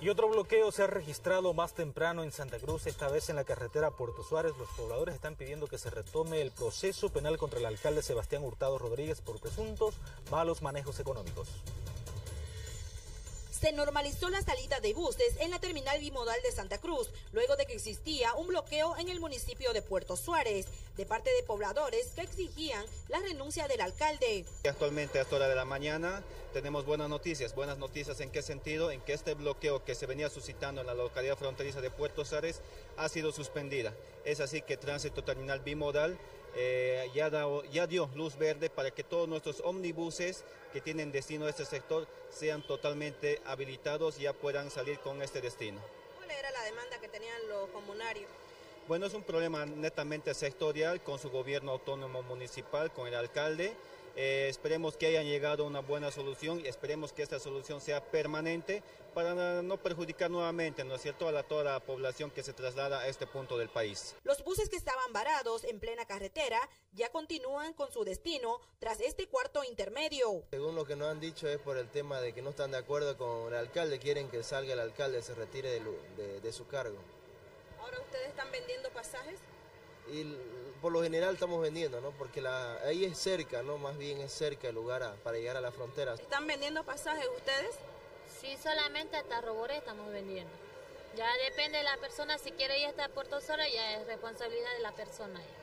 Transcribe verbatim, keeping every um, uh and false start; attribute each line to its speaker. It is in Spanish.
Speaker 1: Y otro bloqueo se ha registrado más temprano en Santa Cruz, esta vez en la carretera Puerto Suárez. Los pobladores están pidiendo que se retome el proceso penal contra el alcalde Sebastián Hurtado Rodríguez por presuntos malos manejos económicos.
Speaker 2: Se normalizó la salida de buses en la terminal bimodal de Santa Cruz, luego de que existía un bloqueo en el municipio de Puerto Suárez, de parte de pobladores que exigían la renuncia del alcalde.
Speaker 3: Actualmente a esta hora de la mañana tenemos buenas noticias. ¿Buenas noticias en qué sentido? En que este bloqueo que se venía suscitando en la localidad fronteriza de Puerto Suárez ha sido suspendida. Es así que Tránsito Terminal Bimodal eh, ya, da, ya dio luz verde para que todos nuestros omnibuses que tienen destino a este sector sean totalmente habilitados y ya puedan salir con este destino.
Speaker 2: ¿Cuál era la demanda que tenían los comunarios?
Speaker 3: Bueno, es un problema netamente sectorial con su gobierno autónomo municipal, con el alcalde. Eh, esperemos que hayan llegado a una buena solución y esperemos que esta solución sea permanente para no perjudicar nuevamente, ¿no es cierto?, a la, toda la población que se traslada a este punto del país.
Speaker 2: Los buses que estaban varados en plena carretera ya continúan con su destino tras este cuarto intermedio.
Speaker 4: Según lo que nos han dicho es por el tema de que no están de acuerdo con el alcalde, quieren que salga el alcalde, se retire de, de, de su cargo.
Speaker 2: ¿Ahora ustedes están vendiendo pasajes?
Speaker 4: Y por lo general estamos vendiendo, ¿no? Porque la, ahí es cerca, ¿no? Más bien es cerca el lugar a, para llegar a la frontera.
Speaker 2: ¿Están vendiendo pasajes ustedes?
Speaker 5: Sí, solamente hasta Roboré estamos vendiendo. Ya depende de la persona, si quiere ir hasta Puerto Suárez ya es responsabilidad de la persona.